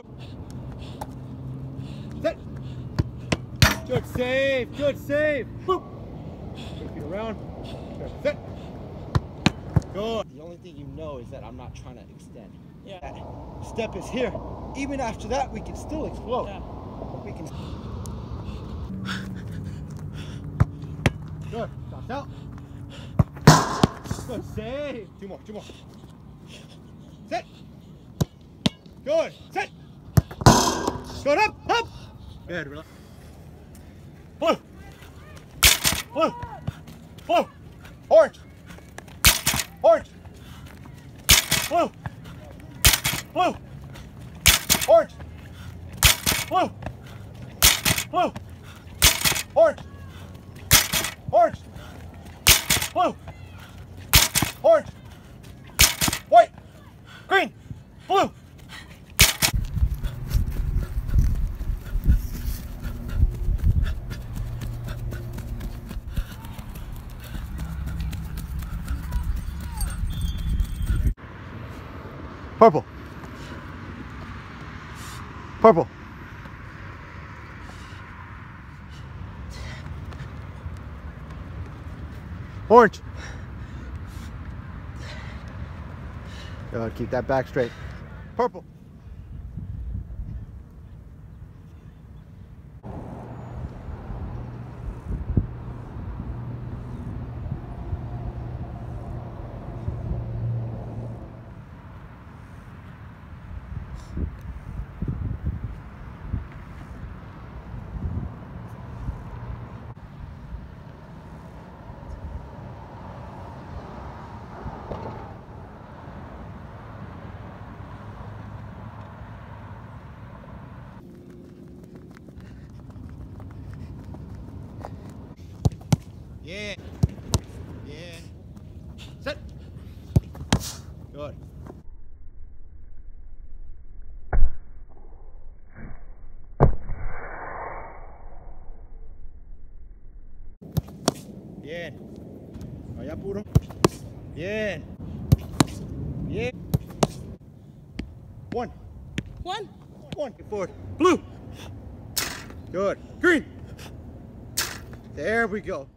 Set. Good save, good save. Boop. 2 feet around. Good. Set. Good. The only thing you know is that I'm not trying to extend. Yeah. That step is here. Even after that, we can still explode. Yeah. We can. Good. Toss out. Good save. 2 more. 2 more. Set. Good. Set. Good. Up. Up. Good. Relax. Blue. Blue. Blue. Orange. Orange. Blue. Blue. Orange. Blue. Blue. Orange. Orange. Blue. Orange. White. Green. Blue. Purple. Purple. Orange. Good, keep that back straight. Purple. Yeah. Yeah. Set. Good. Bien. Vaya puro. Bien. Bien. One. One. Get forward. Blue. Good. Green. There we go.